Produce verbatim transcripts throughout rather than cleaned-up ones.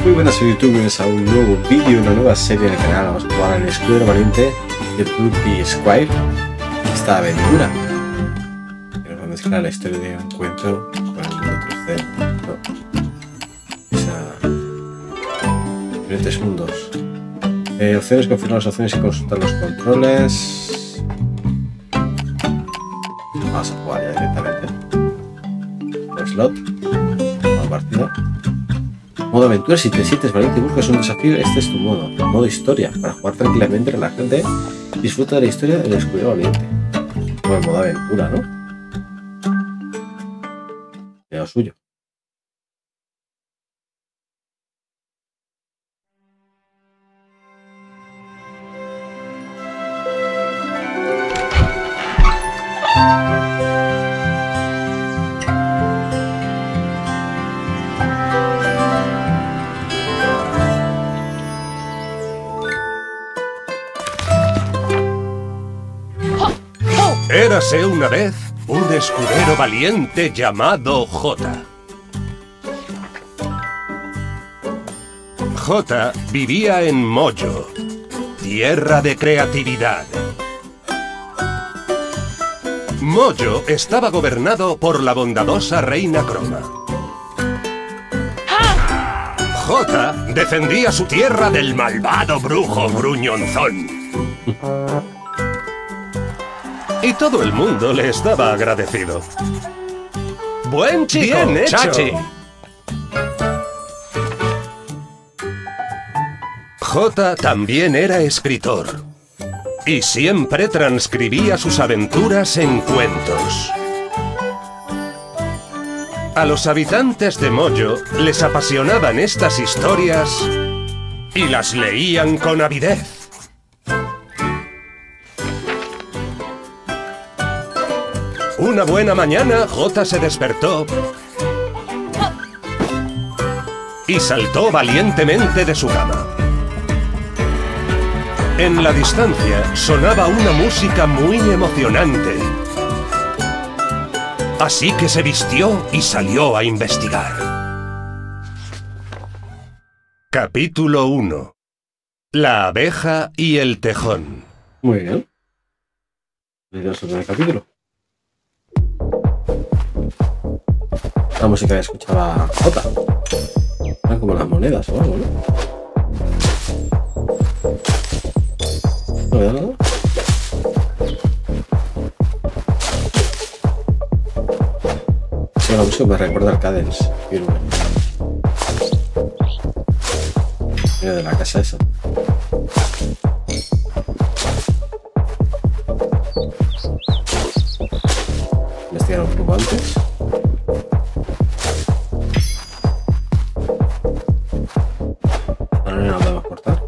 Muy buenas youtubers, a un nuevo vídeo, una nueva serie en el canal. Vamos a jugar al Escudero Valiente de Plucky Squire. Esta aventura que nos va a mezclar la historia de un encuentro con el mundo tercero. No. Esa... diferentes mundos. Eh, opciones, confirmar las opciones y consultar los controles. Vamos a jugar ya directamente. El slot. Nueva partida. Modo aventura, si te sientes valiente y buscas un desafío, este es tu modo. Modo historia, para jugar tranquilamente, relajante, disfruta de la historia del Escudero Valiente. Como el modo aventura, ¿no? Es lo suyo. Érase una vez un escudero valiente llamado Jota. Jota vivía en Mojo, tierra de creatividad. Mojo estaba gobernado por la bondadosa reina Croma. Jota defendía su tierra del malvado brujo gruñonzón. Y todo el mundo le estaba agradecido. ¡Buen chico! ¡Bien hecho! Chachi. Jota también era escritor. Y siempre transcribía sus aventuras en cuentos. A los habitantes de Mojo les apasionaban estas historias y las leían con avidez. Una buena mañana, Jota se despertó y saltó valientemente de su cama. En la distancia sonaba una música muy emocionante. Así que se vistió y salió a investigar. Capítulo uno. La abeja y el tejón. Muy bien. Bienvenidos al primer capítulo. La música que escuchaba Jota. Eran como las monedas o algo, ¿no? ¿No veo nada? Sí, la música me recuerda al Cadence. Mira, de la casa esa. Investigar un poco antes. Ahora no la podemos cortar.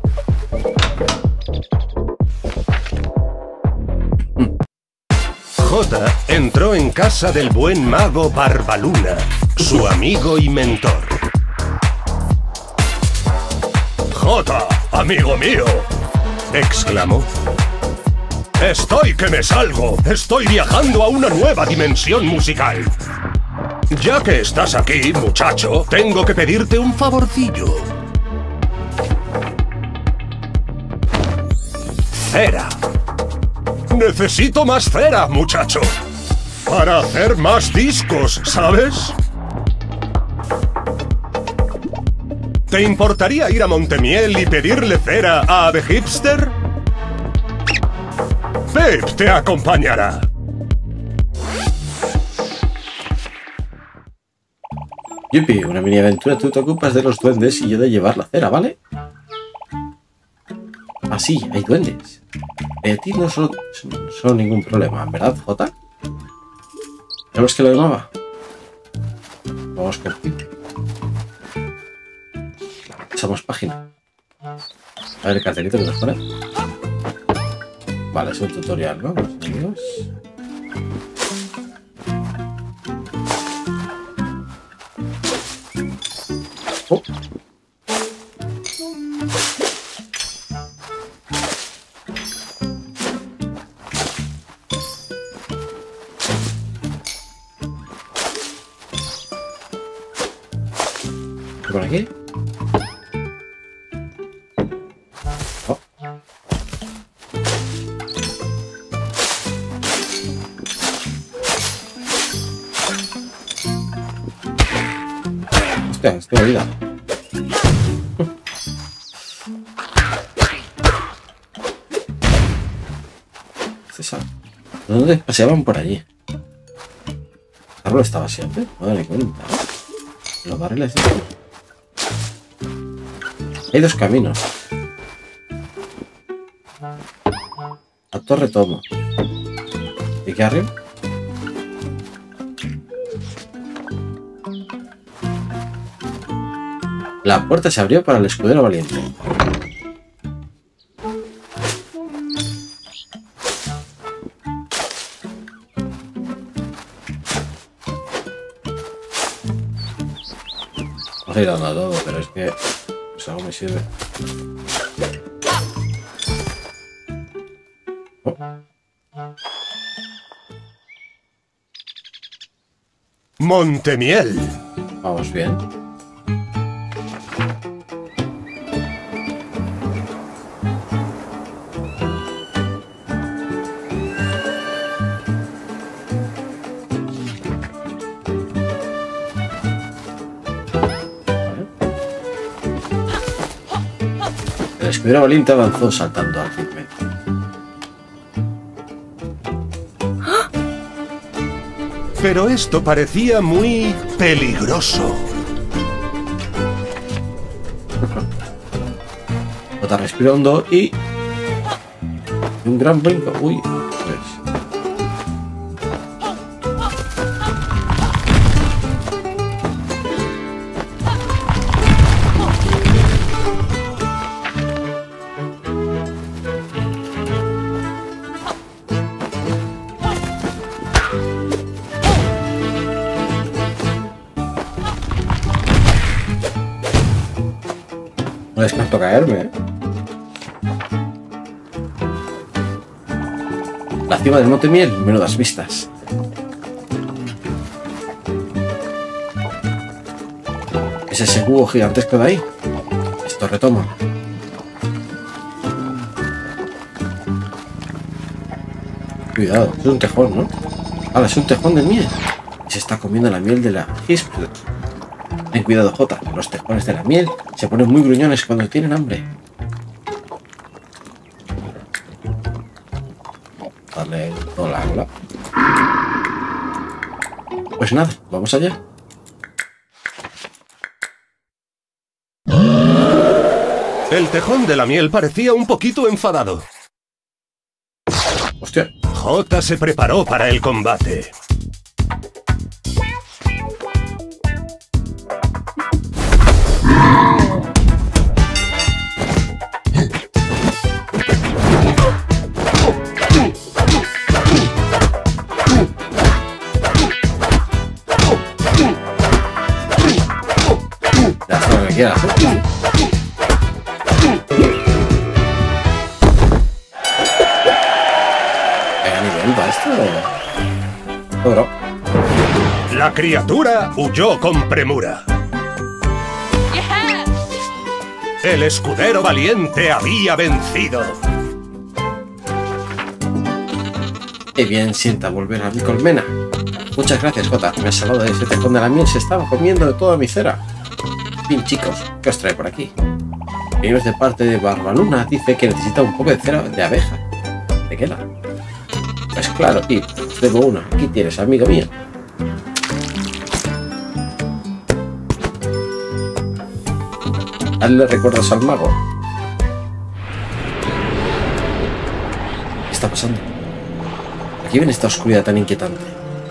Jota entró en casa del buen mago Barbaluna, su amigo y mentor. ¡Jota, amigo mío!, exclamó. ¡Estoy que me salgo! ¡Estoy viajando a una nueva dimensión musical! Ya que estás aquí, muchacho, tengo que pedirte un favorcillo. Cera. Necesito más cera, muchacho. Para hacer más discos, ¿sabes? ¿Te importaría ir a Montemiel y pedirle cera a The Hipster? Pep te acompañará. Yupi, una mini aventura. Tú te ocupas de los duendes y yo de llevar la cera, ¿vale? Ah, sí, hay duendes. A ti no son, son, son ningún problema, ¿verdad, Jota? ¿Sabes que lo llamaba? Vamos contigo. Echamos página. A ver el cartelito que nos pone. Vale, es un tutorial, ¿no? Los amigos. Oh. ¿Por aquí? Hostia, estoy vida. ¿Dónde paseaban por allí? ¿El árbol estaba siempre? No me doy cuenta. Los barriles. Hay dos caminos. A Torre Tomo. ¿Y qué arriba? La puerta se abrió para el escudero valiente. Vamos a ir dando a todo, pero es que pues algo me sirve. Oh. Montemiel. Vamos bien. El escudero valiente avanzó saltando al firme. Pero esto parecía muy peligroso. Jota respiró hondo y... un gran brinco. Uy, pues... no descarto caerme, ¿eh? La cima del Montemiel, menudas vistas. ¿Es ese cubo gigantesco de ahí? Esto retoma. Cuidado, es un tejón, ¿no? Ahora es un tejón de miel. Y se está comiendo la miel de la Hispel. Ten cuidado, Jota. Los tejones de la miel se ponen muy gruñones cuando tienen hambre. Darle toda la cola. Pues nada, vamos allá. El tejón de la miel parecía un poquito enfadado. Hostia. Jota se preparó para el combate. Ya está lo que quieras, ¿eh? Oro. La criatura huyó con premura. El escudero valiente había vencido. Qué bien sienta volver a mi colmena. Muchas gracias, Jota. Me has salvado de ese tejón de la miel. Se estaba comiendo de toda mi cera. Bien, chicos, ¿qué os trae por aquí? Venimos de parte de Barbaluna. Dice que necesita un poco de cera de abeja. ¿De qué la? Pues claro, tío. Debo una. Aquí tienes, amigo mío. Hazle recuerdos al mago. ¿Qué está pasando? Aquí viene esta oscuridad tan inquietante.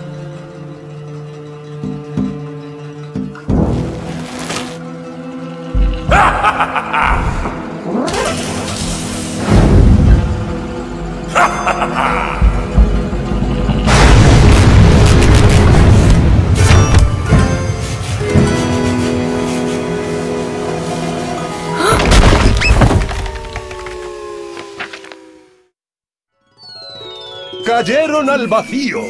Cayeron al vacío.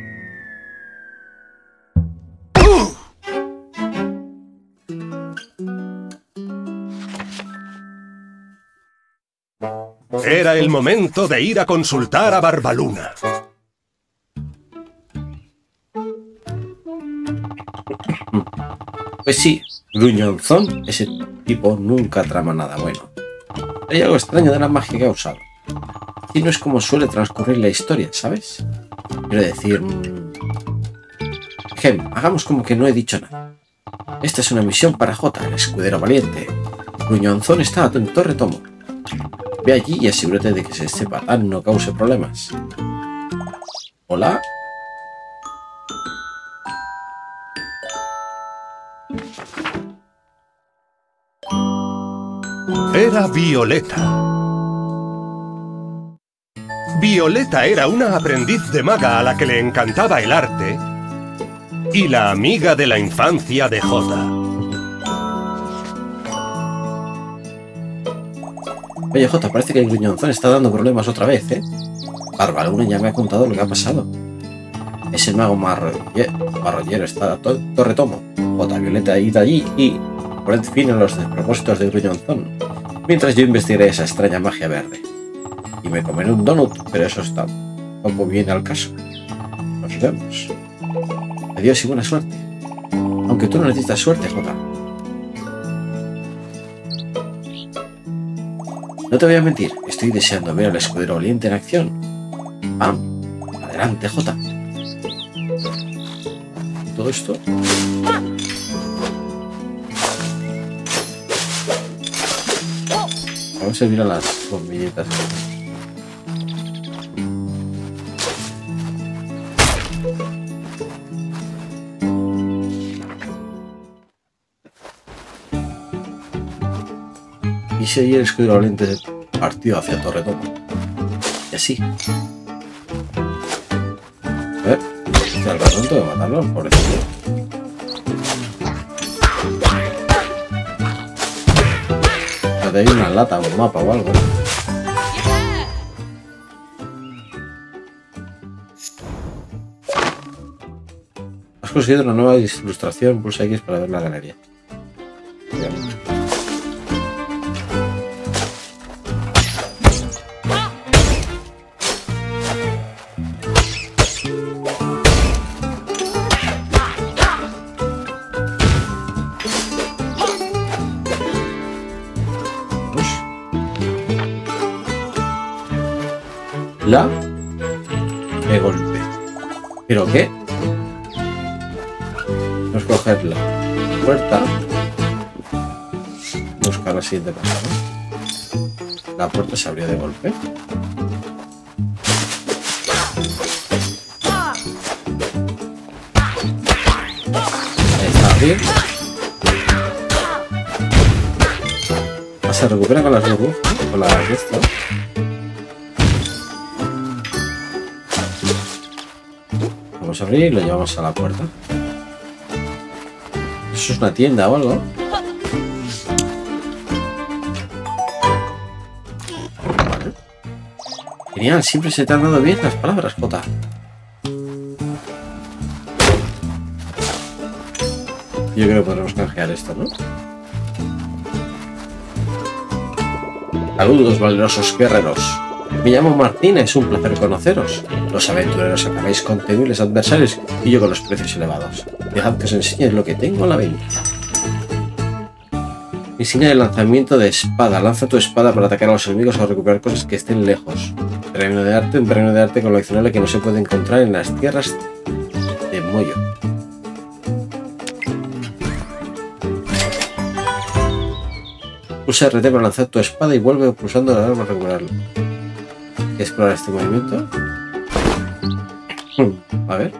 Era el momento de ir a consultar a Barbaluna. Pues sí, Gruñonzón, ese tipo nunca trama nada bueno. Hay algo extraño de la magia que ha usado. Y no es como suele transcurrir la historia, ¿sabes? Quiero decir... Mmm... Gem, hagamos como que no he dicho nada. Esta es una misión para Jota, el escudero valiente. Gruñonzón está en Torre Tomo. Ve allí y asegúrate de que este patán no cause problemas. ¿Hola? Era Violeta. Violeta era una aprendiz de maga a la que le encantaba el arte y la amiga de la infancia de Jota. Oye, Jota, parece que el Gruñonzón está dando problemas otra vez, ¿eh? Barbaluna ya me ha contado lo que ha pasado. Ese mago marrollero está a to Torre Tomo. Jota, Violeta, id allí y poned fin a los despropósitos de Gruñonzón, mientras yo investigaré esa extraña magia verde. Y me comeré un donut, pero eso está como viene al caso. Nos vemos. Adiós y buena suerte. Aunque tú no necesitas suerte, Jota. No te voy a mentir, estoy deseando ver al escudero valiente en acción. Vamos, adelante, Jota. Todo esto... Vamos a servir a las bombillitas. Y seguir el escudero valiente partido hacia Torre Tomo. Y así. A ver, este al ratón tengo que matarlo, pobrecillo. Hay una lata, un mapa o algo. Has conseguido una nueva ilustración. Pulsa X para ver la galería. La de golpe. ¿Pero qué? Vamos a coger la puerta. Buscar la siguiente pasada. La puerta se abrió de golpe. Ahí está bien. Se recupera con las burbujas, con las de esto. Vamos a abrir y lo llevamos a la puerta. ¿Eso es una tienda o algo? Vale. Genial, siempre se te han dado bien las palabras, Jota. Yo creo que podremos canjear esto, ¿no? Saludos, valerosos guerreros. Me llamo Martín, es un placer conoceros. Los aventureros acabáis con temibles adversarios y yo con los precios elevados. Dejad que os enseñe lo que tengo a la venta. Insignia de lanzamiento de espada. Lanza tu espada para atacar a los enemigos o recuperar cosas que estén lejos. Premio de arte, un premio de arte coleccionable que no se puede encontrar en las tierras de Moyo. Pulsa R T para lanzar tu espada y vuelve pulsando la arma para recuperarlo. Explorar este movimiento. A ver.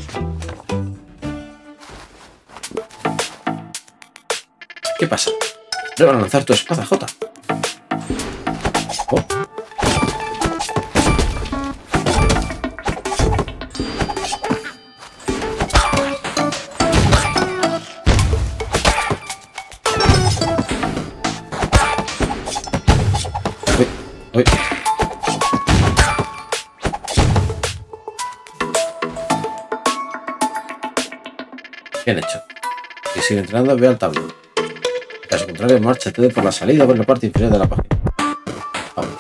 ¿Qué pasa? Prueba a lanzar tu espada, Jota. Oh. Uy, uy. Bien hecho. Y sigue entrenando, ve al tablero. Caso contrario, márchate por la salida por la parte inferior de la página. Vamos.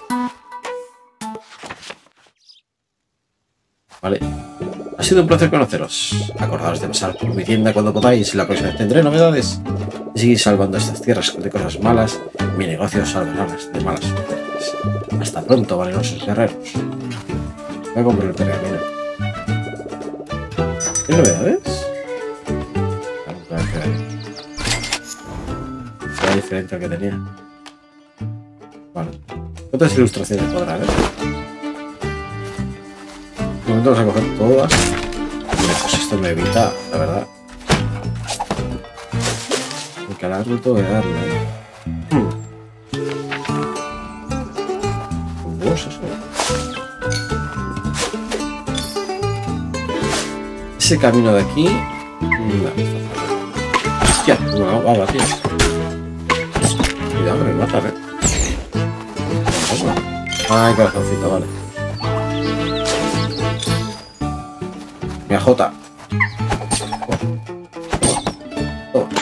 Vale. Ha sido un placer conoceros. Acordaos de pasar por mi tienda cuando podáis. La próxima vez tendré novedades. seguir salvando estas tierras de cosas malas, mi negocio salvará de malas suertes. Hasta pronto, valerosos guerreros. Voy a comprar el pergamino. ¿Qué novedades? Era diferente al que tenía. Vale. ¿Cuántas ilustraciones podrá haber? De momento vamos a coger todas. Pues esto me evita, la verdad. Porque al árbol tengo que darle. Hmm. ¿Vos eso? Ese camino de aquí. No, hostia, una baba, tío. Cuidado, me mata, ¿eh? Ay, corazoncito, vale. Mira, Jota. Oh. Oh.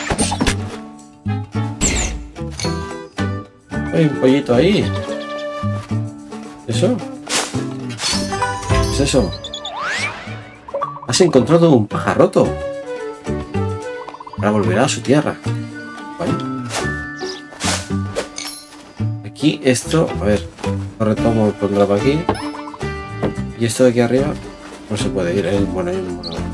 Hay un pollito ahí. ¿Eso? ¿Qué es eso? Has encontrado un pajarroto. Ahora volverá a su tierra. Vale. Aquí esto, a ver, lo retomo, pondrá para aquí. Y esto de aquí arriba no se puede ir, ¿eh? Bueno, hay un mono.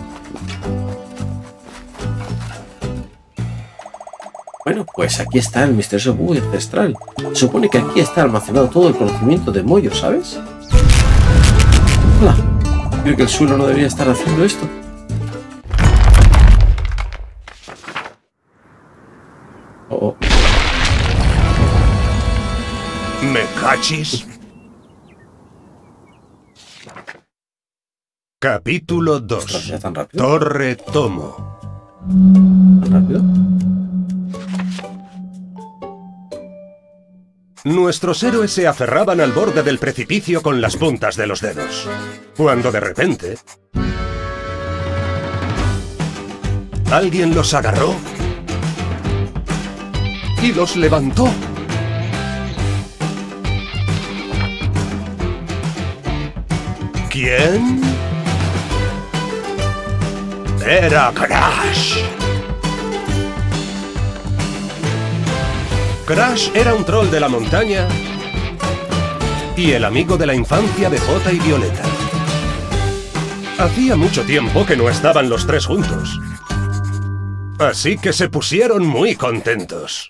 Bueno, pues aquí está el misterioso búho ancestral. Se supone que aquí está almacenado todo el conocimiento de Moyo, ¿sabes? Hola. Creo que el suelo no debería estar haciendo esto. Oh, oh. ¿Me cachis? Capítulo dos. Ostras, ¿ya tan rápido? Torre Tomo. ¿Tan rápido? Nuestros héroes se aferraban al borde del precipicio con las puntas de los dedos, cuando de repente alguien los agarró y los levantó. ¿Quién? Era Crash. Crash era un troll de la montaña y el amigo de la infancia de Jota y Violeta. Hacía mucho tiempo que no estaban los tres juntos, así que se pusieron muy contentos.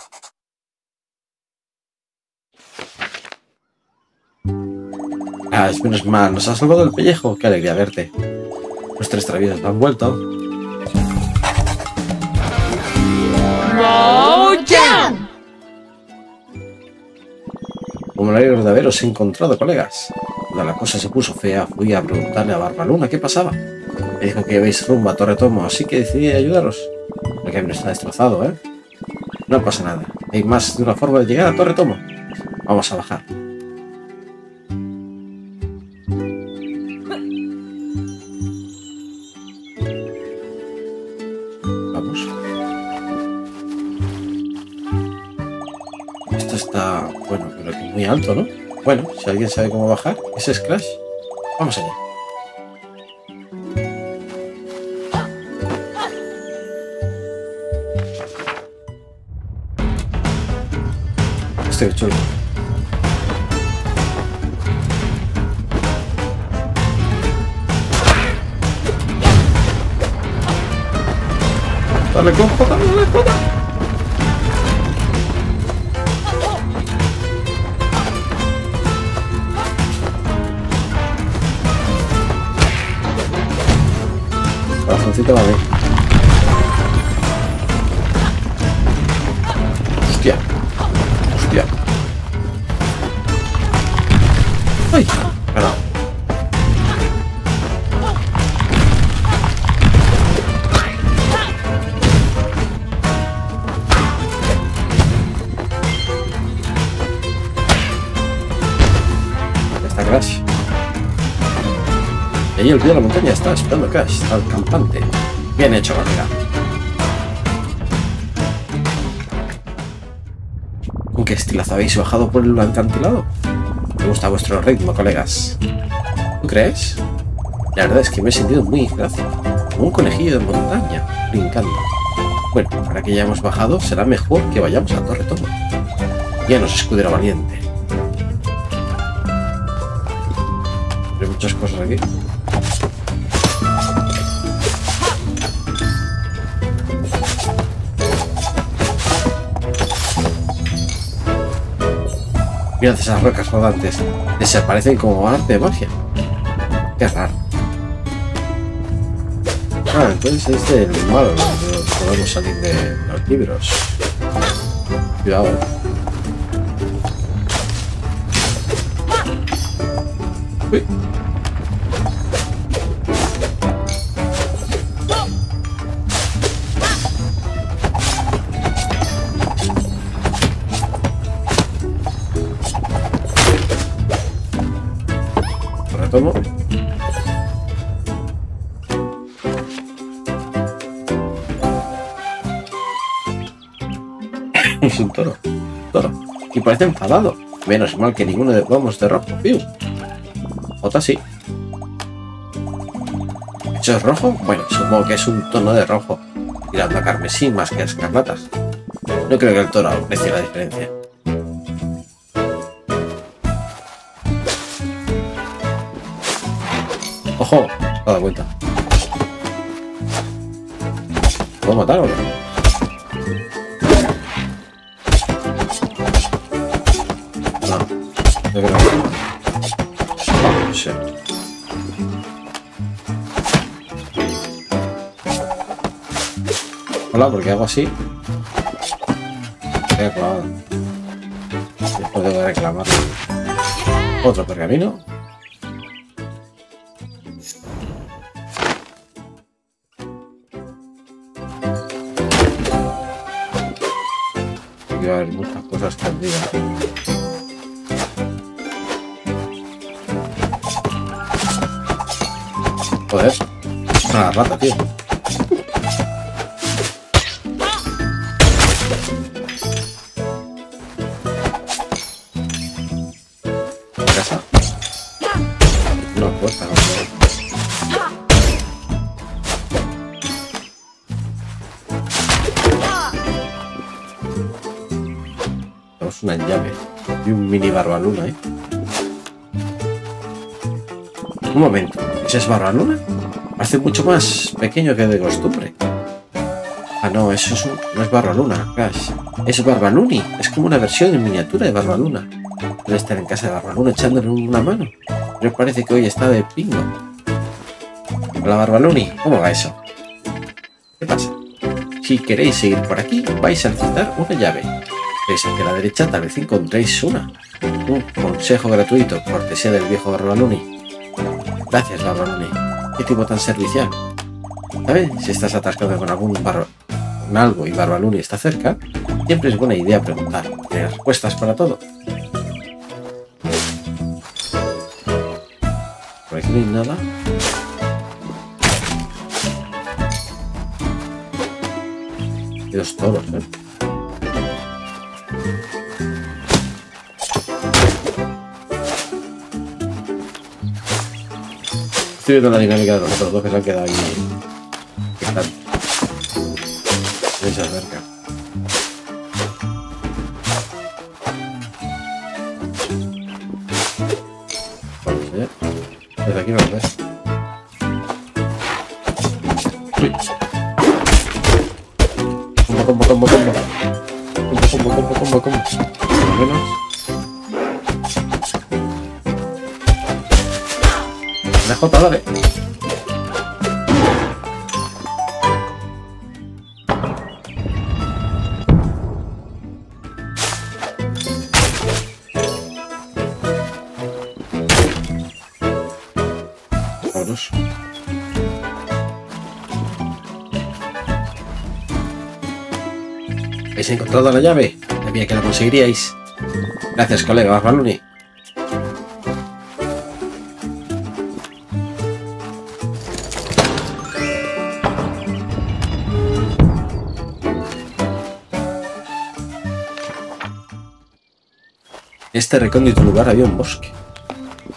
Ah, es menos mal, nos has salvado el pellejo. Qué alegría verte. Los tres traviesos me han vuelto. ¡Moyo! Como me alegro de haberos encontrado, colegas. Cuando la cosa se puso fea, fui a preguntarle a Barbaluna qué pasaba. Me dijo que ibais rumbo a Torre Tomo, así que decidí ayudaros. El camino está destrozado, ¿eh? No pasa nada. Hay más de una forma de llegar a Torre Tomo. Vamos a bajar. Vamos. Esto está, bueno, pero que muy alto, ¿no? Bueno, si alguien sabe cómo bajar, ese es Crash. Vamos allá. Estoy chulo. Dale con Jota, dale Jota. Corazoncito va bien. Hostia. Hostia. ¡Ay! Ganado. Está Crash. Y ahí el pie de la montaña está esperando a Crash, al campante. Bien hecho, colega. ¿Con qué estilazo habéis bajado por el acantilado? Me gusta vuestro ritmo, colegas. ¿Tú crees? La verdad es que me he sentido muy gráfico, como un conejillo de montaña, brincando. Bueno, ahora que ya hemos bajado, será mejor que vayamos a Torre Tomo. Ya nos escudero valiente. Hay muchas cosas aquí. Mirad esas rocas rodantes. Desaparecen como arte de magia. Qué raro. Ah, entonces este es el malo. No podemos salir de los libros. Cuidado, eh. Uy. Retomo. Es un toro. Toro. Y parece enfadado. Menos mal que ninguno de vamos de rojo, fiu. Otra sí. ¿Eso es rojo? Bueno, supongo que es un tono de rojo, tirando a carmesí más que a escarlatas. No creo que el toro aprecie la diferencia. ¡Ojo! Se ha dado cuenta. ¿Puedo matar o no? No. Yo creo que no. No sé. Hola, porque hago así. Queda clavado. Después tengo que reclamarlo. Otro pergamino. Aquí va a haber muchas cosas que diga. Joder, una rata, tío. ¿Casa? No, puerta, no. Tenemos una llave y un mini barbaluna, ¿eh? Un momento. ¿Ese es barbaluna? Parece mucho más pequeño que de costumbre. Ah, no, eso es un, no es barbaluna, Crash. Es barbaluni. Es como una versión en miniatura de barbaluna. Debe estar en casa de barbaluna echándole una mano. Pero parece que hoy está de pingo. Hola, barbaluni. ¿Cómo va eso? ¿Qué pasa? Si queréis seguir por aquí, vais a necesitar una llave. Veis aquí a la derecha, tal vez encontréis una. Un consejo gratuito, cortesía del viejo barbaluni. Gracias, barbaluni. Qué tipo tan servicial. ¿Sabes? Si estás atascado con algún barro, con algo y barbaluni está cerca, siempre es buena idea preguntar. ¿Tienes respuestas para todo? Por aquí no hay nada. Hay dos toros, ¿eh? Estoy viendo la dinámica de los otros dos que se han quedado ahí. Que están. Muy cerca. Vamos allá. Desde aquí no lo ves. Uy. Combo, combo, combo, combo. Combo, combo, combo, combo, combo. Por lo menos. La Jota, dale. Vámonos. ¿Habéis encontrado la llave? Sabía que la conseguiríais. Gracias, colega Barbaluni. En este recóndito lugar había un bosque.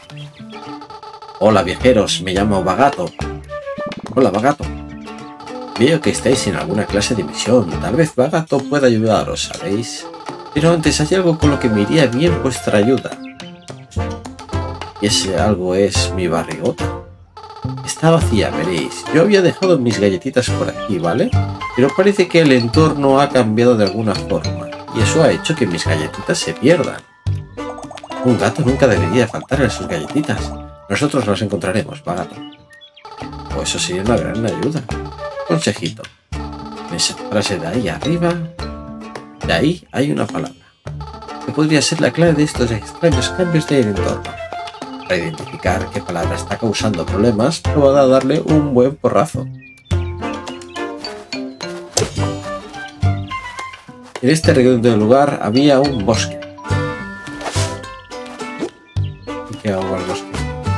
Hola, viajeros, me llamo Bagato. Hola, Bagato. Veo que estáis en alguna clase de misión. Tal vez Bagato pueda ayudaros, ¿sabéis? Pero antes hay algo con lo que me iría bien vuestra ayuda. Y ese algo es mi barrigota. Está vacía, veréis. Yo había dejado mis galletitas por aquí, ¿vale? Pero parece que el entorno ha cambiado de alguna forma. Y eso ha hecho que mis galletitas se pierdan. Un gato nunca debería faltar a sus galletitas. Nosotros las encontraremos, Bagato. Pues eso sería una gran ayuda. Consejito. En esa frase de ahí arriba, de ahí hay una palabra, que podría ser la clave de estos extraños cambios del entorno. Para identificar qué palabra está causando problemas, probad a darle un buen porrazo. En este redondo lugar había un bosque. ¿Y qué hago al bosque?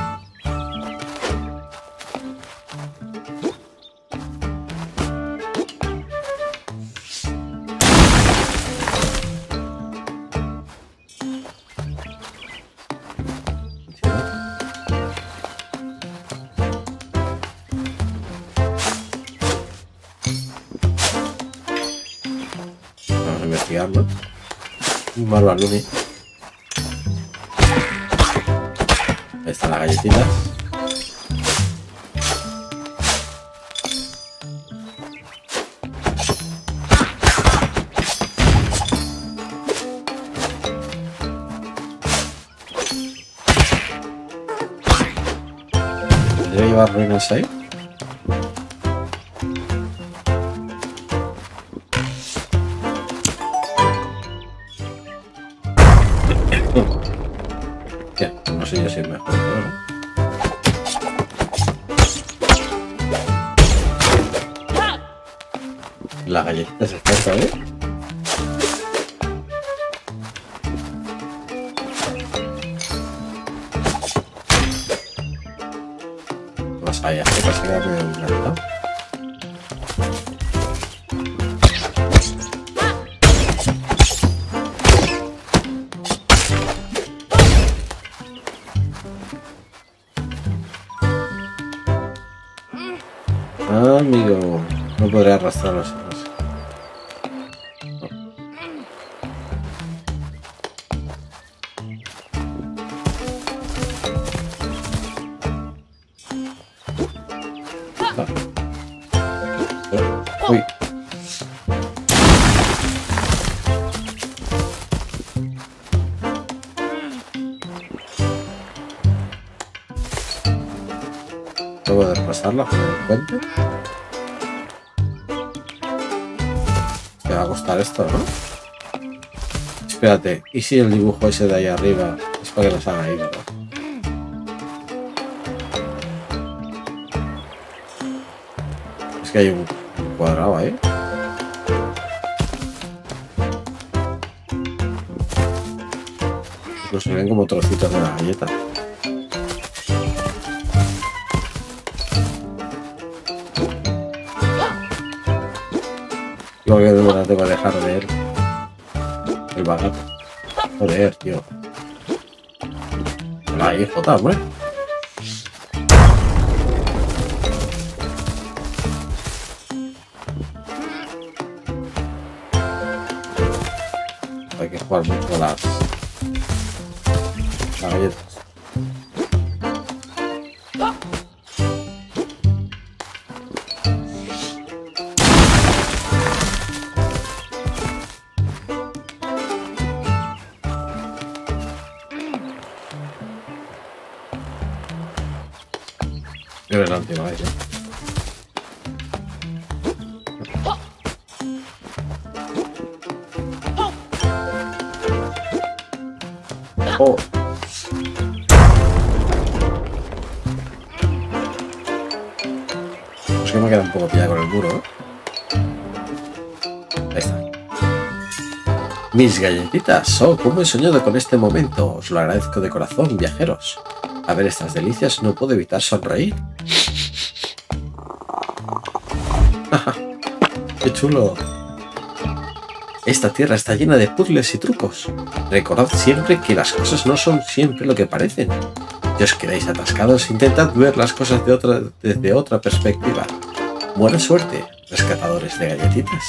Investigarlo. Un Marbaluni. Ahí están las galletitas. ¿Debe llevar ruinas ahí? No sé yo si es mejor, pero no. La galletita se escapa, ¿eh? Más allá, que pasa que me un lado. Ah, amigo, no podré arrastrar los ojos. No. Ah. Uy. No puedo repasarla, pero me cuento. Me va a costar esto, ¿no? Espérate, ¿y si el dibujo ese de ahí arriba es para que nos haga ahí, ¿verdad? Es que hay un, un cuadrado ahí. Incluso ven como trocitos de la galleta. Igual que de verdad tengo que dejar de ver el Bagato. Joder, tío. La I J, hombre. Hay que jugar mucho con las, las galletas. Creo que es la última vez, ¿eh? Oh. Pues que me queda un poco pillado con el muro, ¿eh? Ahí está. Mis galletitas. Oh, cómo he soñado con este momento. Os lo agradezco de corazón, viajeros. A ver estas delicias, no puedo evitar sonreír. ¡Qué chulo! Esta tierra está llena de puzzles y trucos. Recordad siempre que las cosas no son siempre lo que parecen. Si os quedáis atascados, intentad ver las cosas de otra, desde otra perspectiva. Buena suerte, rescatadores de galletitas.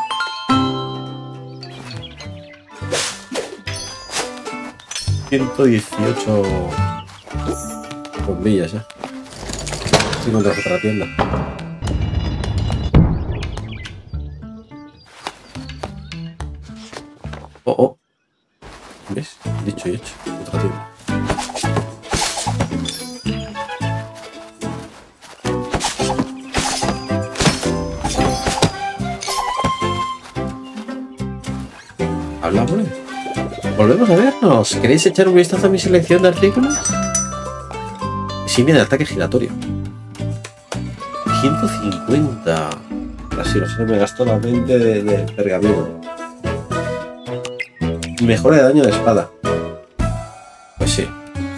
ciento dieciocho bombillas ya. Y encontramos otra tienda. Oh, oh. ¿Ves? Dicho y hecho. Otra tienda. Hablamos. Volvemos a vernos. ¿Queréis echar un vistazo a mi selección de artículos? Insignia de ataque giratorio. ciento cincuenta. Así, no sé, me gastó la mente de, de pergamino. Mejora de daño de espada. Pues sí.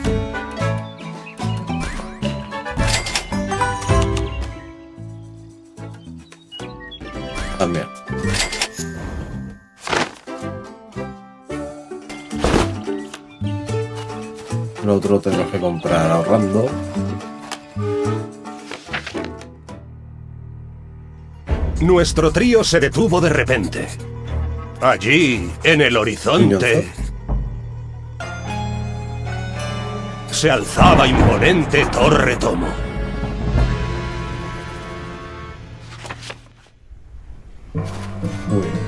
También. El otro lo tenemos que comprar ahorrando. Nuestro trío se detuvo de repente. Allí, en el horizonte, se alzaba imponente Torre Tomo. Muy bien.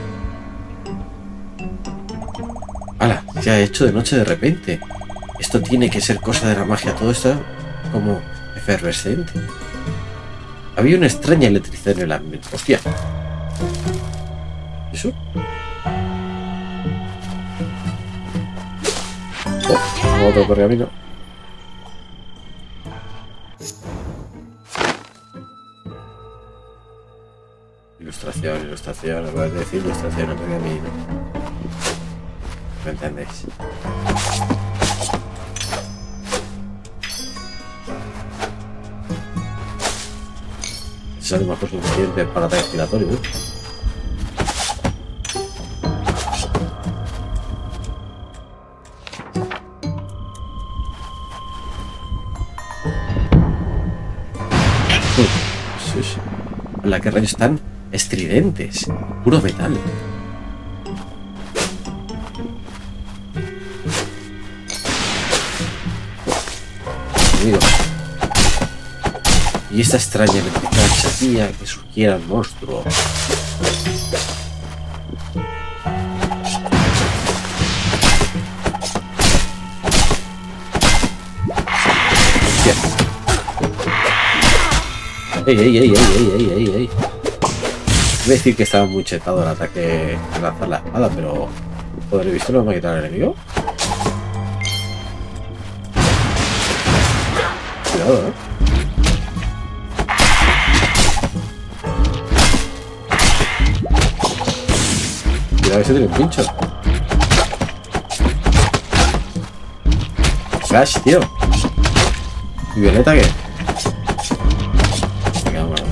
¡Hala! Se ha hecho de noche de repente. Esto tiene que ser cosa de la magia. Todo está como efervescente. Había una extraña electricidad en el ambiente. ¡Hostia! ¿Eso? Oh, otro pergamino. Ilustración, ilustración. Voy a decir ilustración en pergamino. ¿Me entendéis? Es algo más suficiente para ataque giratorio, ¿eh? Sí, sí. La que rayos están estridentes, puro metal. Amigo. Y esta extraña electricidad hacía que surgiera el monstruo. Ey, ey, ey, ey, ey, ey, ey, ey. Voy a decir que estaba muy chetado el ataque de lanzar la espada, pero ¿podré visto no me ha quitado el enemigo? Cuidado, eh. Cuidado que se tiene un pincho. Flash, tío. ¿Y Violeta qué? Venga, bueno.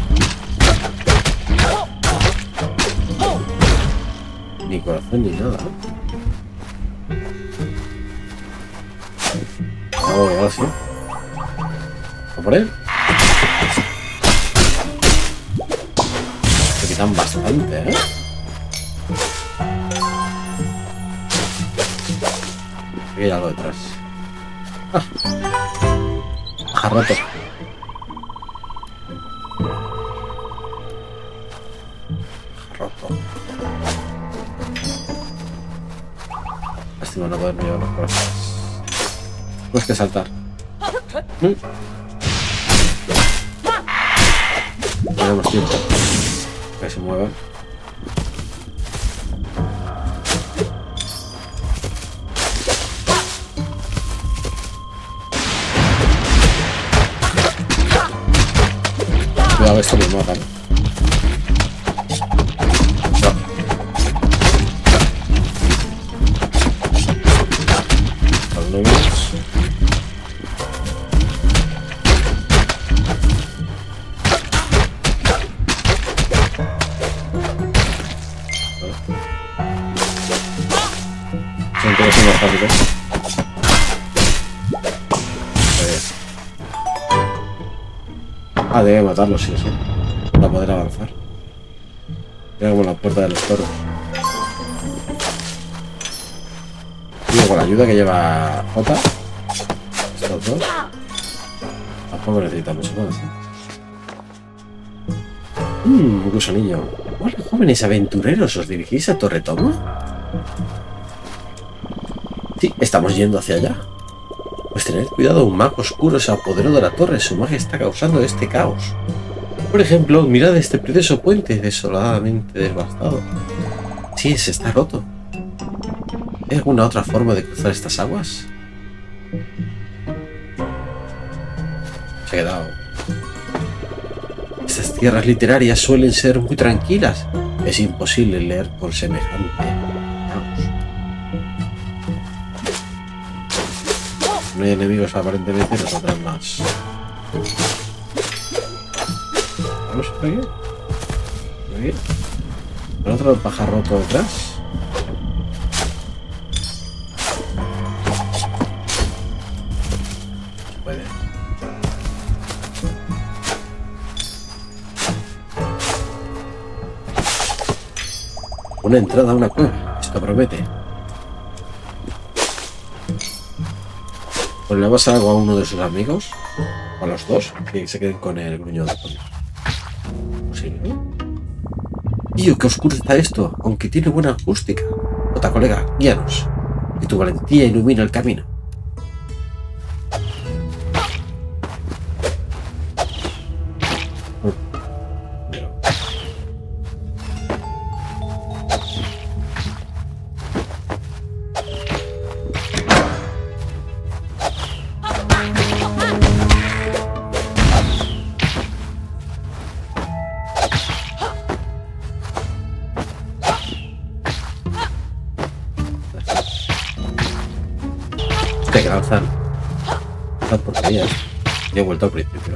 Ni corazón ni nada. Oh, ahora sí. ¿A por él? Se quitan bastante, ¿eh? Hay algo detrás. Ah. Ha roto. Ha roto. Lástima no poder llevar las cosas. Tienes que saltar. ¿Mm? No tenemos tiempo. Que se mueva. Cuidado, esto me mata, ¿no? Ah, debe matarlo, sí, sí. para poder avanzar. Mira como la puerta de los toros. Y con la ayuda que lleva Jota, estos dos, tampoco necesitamos más. ¿eh? Mmm, un gusanillo. Hola, jóvenes aventureros, ¿os dirigís a Torre Tomo? Sí, estamos yendo hacia allá. Pues tened cuidado, un mago oscuro se apoderó de la torre. Su magia está causando este caos. Por ejemplo, mirad este precioso puente desoladamente devastado. Sí, se está roto. ¿Hay alguna otra forma de cruzar estas aguas? Se ha quedado. Estas tierras literarias suelen ser muy tranquilas. Es imposible leer con semejante caos. No hay enemigos aparentemente, nosotras más. ¿Vamos por aquí? ¿Por aquí? ¿Con otro pajarroto detrás? Se puede. Una entrada a una cueva. Esto promete. Pues le pasa algo a uno de sus amigos, o a los dos, que se queden con el gruñón. Posible. Tío, qué oscuro está esto, aunque tiene buena acústica. Otra colega, guíanos. Que tu valentía ilumina el camino. Que lanzan las porquerías. Y he vuelto al principio.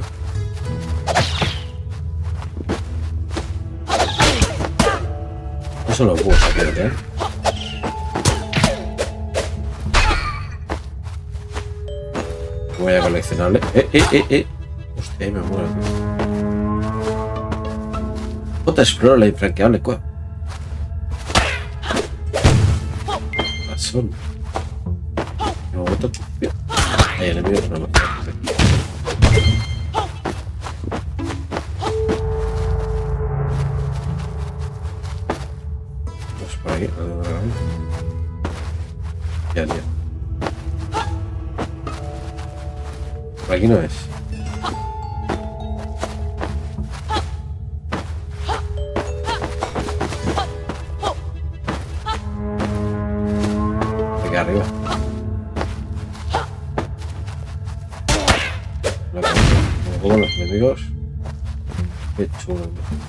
No son los búhos aquí, ¿eh? Voy a coleccionarle. Eh, eh, eh, eh. Hostia, me muero. Jota explora la infranqueable cueva. Razón. Hay enemigos, no, no. Pues por aquí. Ya, ya. Por aquí no es. Aquí arriba. Como los enemigos. Qué chulo.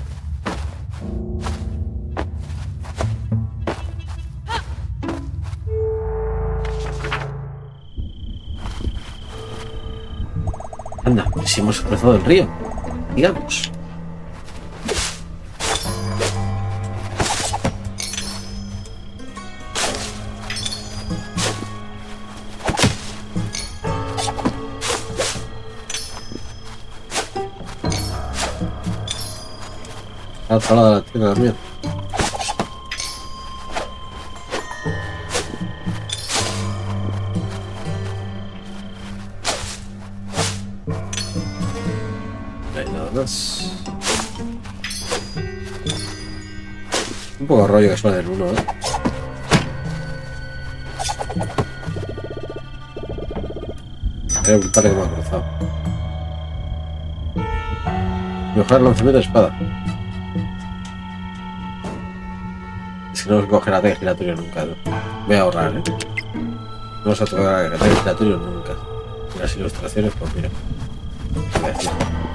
Anda, si hemos cruzado el río. Digamos. Al otro lado de la tienda también. No hay nada más. Un poco rollo que suena del uno, ¿eh? Voy a preguntarle cómo ha cruzado. Mejorar el lanzamiento de espada. Es que no os coge el ataque giratorio nunca, ¿no? Voy a ahorrar, ¿eh? No os ha tocado el ataque giratorio nunca. Y las ilustraciones, pues mira. Voy a decir.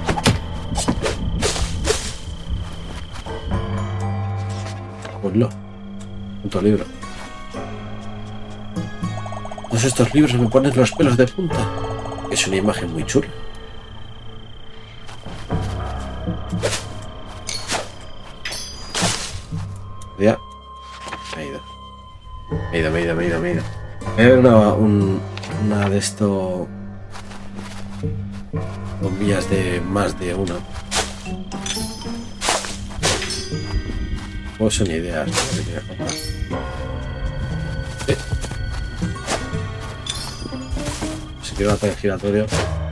Ponlo. Punto libro. Todos estos libros me ponen los pelos de punta. Es una imagen muy chula. Ya. Me he ido. Me he ido, me he ido, me he ido, me he ido. Voy a ver una, un, una de estos bombillas de más de una. Pues son ideas, ¿no? Que quería contar. Sí. Si quiero hacer el giratorio.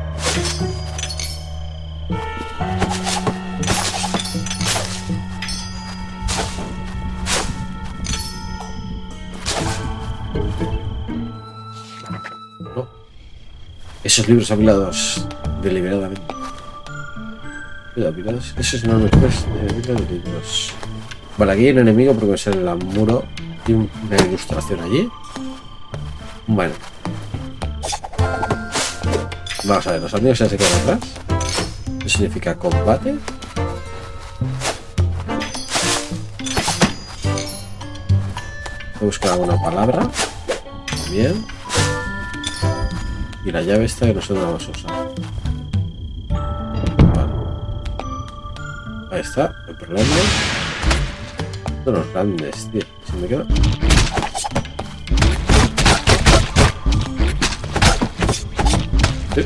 No. Esos libros apilados deliberadamente. Apilados. Esos no me cuesta de libros. Vale, aquí hay un enemigo porque es el muro y una ilustración allí. Bueno. Vamos a ver, los amigos ya se quedan atrás. Eso significa combate. Voy a buscar alguna palabra. Bien. Y la llave esta que nosotros vamos a usar. Vale. Ahí está, el problema. Son los grandes, tío. Si me quedo. Sí.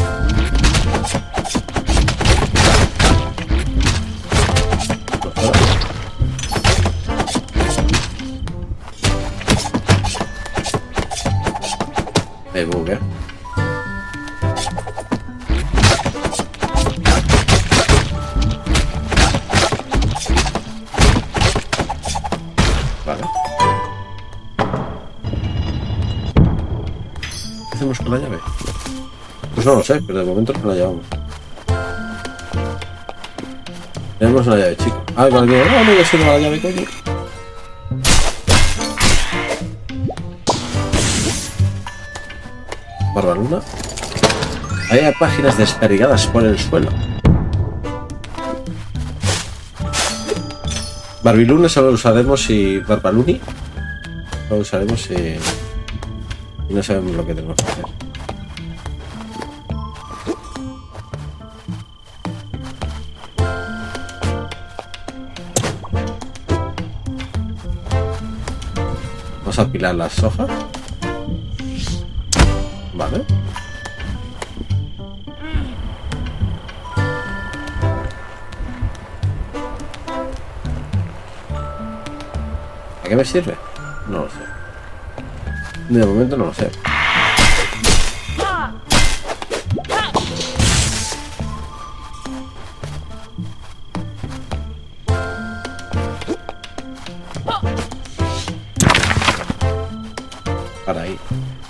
Hay bug, ¿eh? Vale. ¿Qué hacemos con la llave? Pues no lo sé, pero de momento no la llevamos. Tenemos una llave, chico. Ah, con el que... No, no, yo sé la llave, coño. Barbaluna. Hay páginas desperdigadas por el suelo. Barbilune solo lo usaremos si... Barbaluni solo lo usaremos si... Y no sabemos lo que tenemos que hacer. Vamos a apilar las hojas. Vale. ¿A qué me sirve? No lo sé. De momento no lo sé. Para ahí.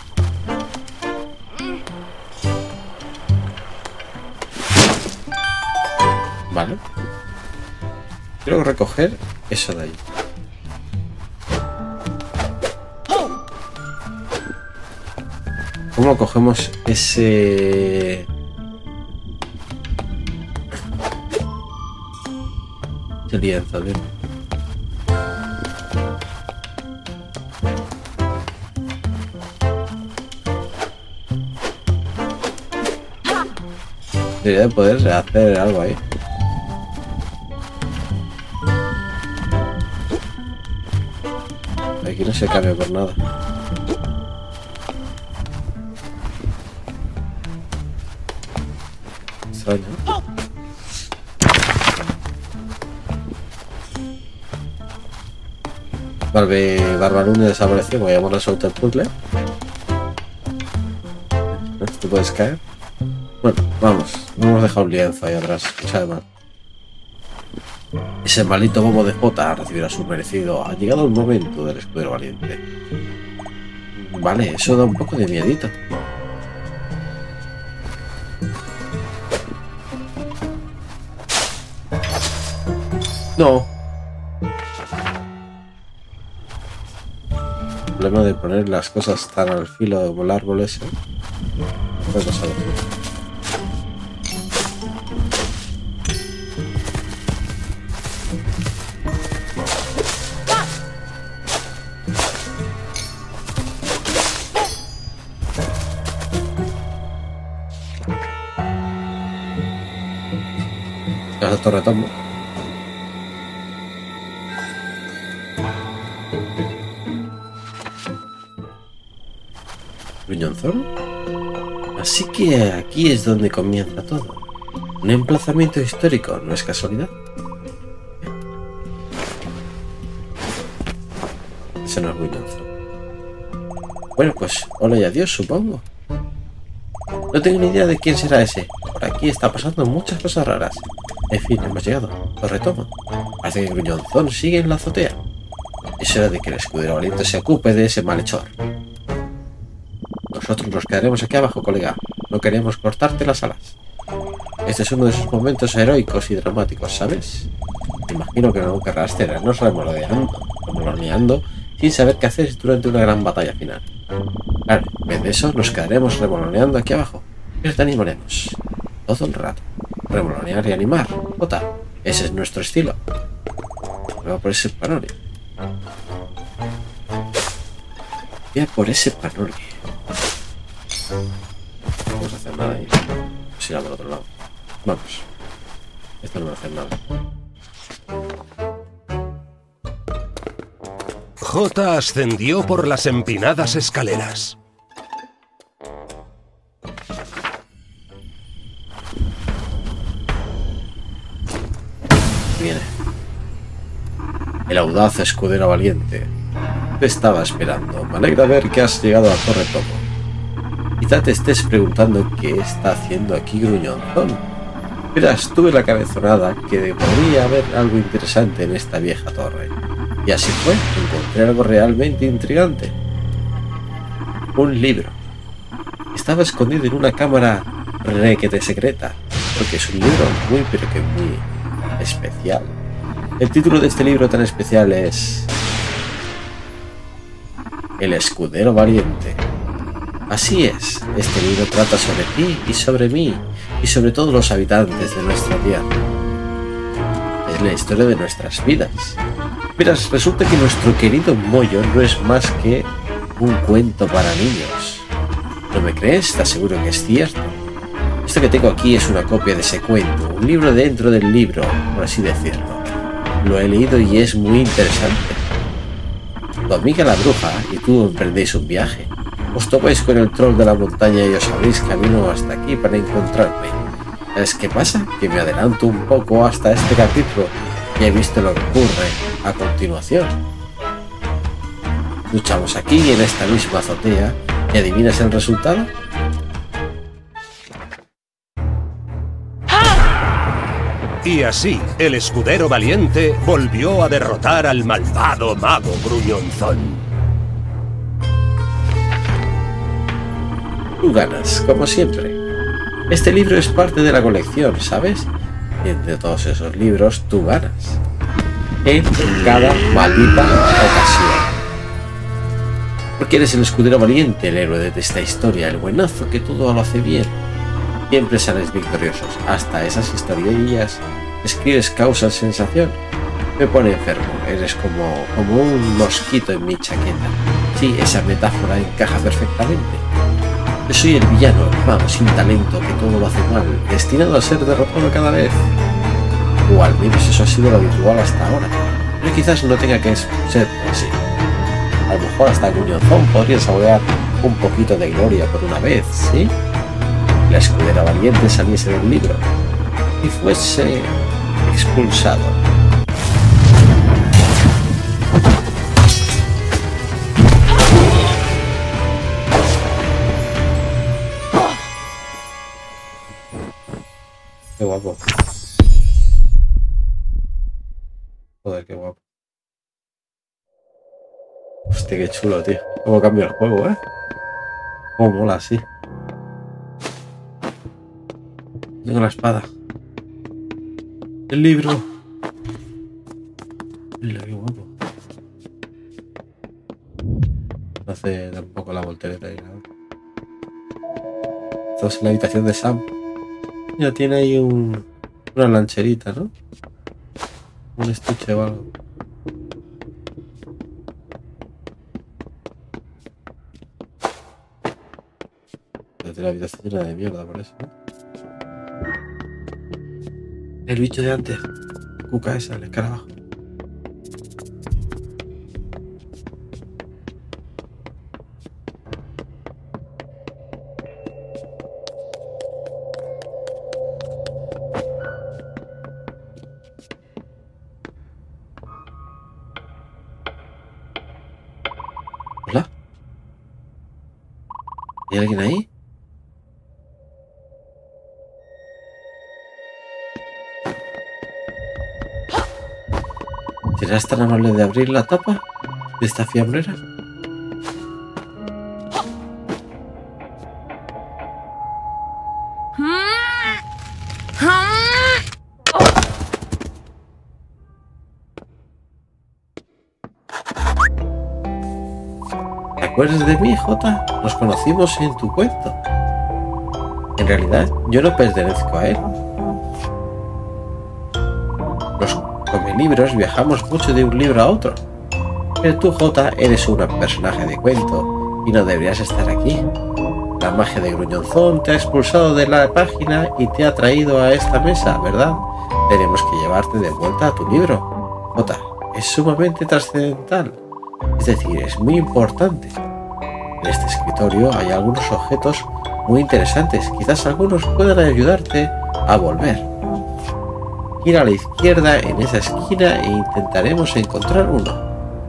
Vale. Quiero recoger eso de ahí. ¿Cómo cogemos ese... ese lienzo? ¿Bien? Debería de poder hacer algo ahí. Aquí no se cambia por nada. Extraño. Vale, Barbalune desapareció. Voy a poner soltar el puzzle. Tú puedes caer. Bueno, vamos. No hemos dejado un lienzo ahí atrás. No sabe mal. Ese maldito bobo de Jota recibirá su merecido. Ha llegado el momento del escudero valiente. Vale, eso da un poco de miedito. No. El problema de poner las cosas tan al filo del árbol ese. Pues no sabes. La torre tombo. Gruñonzón. Así que aquí es donde comienza todo. Un emplazamiento histórico, ¿no es casualidad? Ese no es Gruñonzón. Bueno, pues hola y adiós, supongo. No tengo ni idea de quién será ese. Por aquí está pasando muchas cosas raras. En fin, hemos llegado. Lo retomo. Parece que Gruñonzón sigue en la azotea. Es hora de que el escudero valiente se ocupe de ese malhechor. Nosotros nos quedaremos aquí abajo, colega. No queremos cortarte las alas. Este es uno de esos momentos heroicos y dramáticos, ¿sabes? Me imagino que no querrás tenernos remoloneando, remoloneando sin saber qué hacer durante una gran batalla final. Claro, en vez de eso nos quedaremos remoloneando aquí abajo. Y te animaremos. Todo el rato. Remolonear y animar. Jota, ese es nuestro estilo. Voy por ese panoli. Voy por ese panoli. No vamos a hacer nada ahí. Pues ir al otro lado. Vamos. Esto no va a hacer nada. Jota ascendió por las empinadas escaleras. Viene. El audaz escudero valiente. Te estaba esperando. Me alegra ver que has llegado a Torre Tomo. Quizá te estés preguntando qué está haciendo aquí Gruñonzón. Verás, tuve la cabezonada que podría haber algo interesante en esta vieja torre. Y así fue, encontré algo realmente intrigante. Un libro. Estaba escondido en una cámara requete secreta, porque es un libro muy pero que muy especial. El título de este libro tan especial es El escudero valiente. Así es, este libro trata sobre ti y sobre mí, y sobre todos los habitantes de nuestra tierra. Es la historia de nuestras vidas. Verás, resulta que nuestro querido Moyo no es más que un cuento para niños. ¿No me crees? Te aseguro que es cierto. Esto que tengo aquí es una copia de ese cuento, un libro dentro del libro, por así decirlo. Lo he leído y es muy interesante. Tu amiga la bruja y tú emprendéis un viaje. Os topáis con el troll de la montaña y os abrís camino hasta aquí para encontrarme. ¿Sabes qué pasa? Que me adelanto un poco hasta este capítulo y he visto lo que ocurre a continuación. Luchamos aquí en esta misma azotea y ¿adivinas el resultado? Y así, el escudero valiente volvió a derrotar al malvado mago Gruñonzón. Tú ganas, como siempre. Este libro es parte de la colección, ¿sabes? Y entre todos esos libros, tú ganas. En cada maldita ocasión. Porque eres el escudero valiente, el héroe de esta historia, el buenazo que todo lo hace bien. Siempre sales victoriosos. Hasta esas historias escribes causan sensación. Me pone enfermo. Eres como, como un mosquito en mi chaqueta. Sí, esa metáfora encaja perfectamente. Yo soy el villano, el mago sin talento, que todo lo hace mal, destinado a ser derrotado cada vez. O al menos eso ha sido lo habitual hasta ahora. Pero quizás no tenga que ser así. A lo mejor hasta Gruñonzón podría saborear un poquito de gloria por una vez, ¿sí? La escudera valiente saliese del libro y fuese expulsado. Qué guapo. Joder, qué guapo. Hostia, qué chulo, tío. Cómo cambia el juego, ¿eh? Cómo mola así. Tengo la espada. El libro. Mira, qué guapo. No hace tampoco la voltereta y nada. Estamos en la habitación de Sam. Ya tiene ahí un, una lancherita, ¿no? Un estuche o algo. Desde la habitación llena de mierda, por eso, ¿no? El bicho de antes. Cuca esa, el escarabajo. ¿Hola? ¿Hay alguien ahí? ¿Serás tan amable de abrir la tapa de esta fiambrera? ¿Te acuerdas de mí, Jota? Nos conocimos en tu cuento. En realidad, yo no pertenezco a él. Los comelibros viajamos mucho de un libro a otro. Pero tú, Jota, eres un personaje de cuento y no deberías estar aquí. La magia de Gruñonzón te ha expulsado de la página y te ha traído a esta mesa, ¿verdad? Tenemos que llevarte de vuelta a tu libro. Jota, es sumamente trascendental. Es decir, es muy importante. En este escritorio hay algunos objetos muy interesantes. Quizás algunos puedan ayudarte a volver. Gira a la izquierda en esa esquina e intentaremos encontrar uno.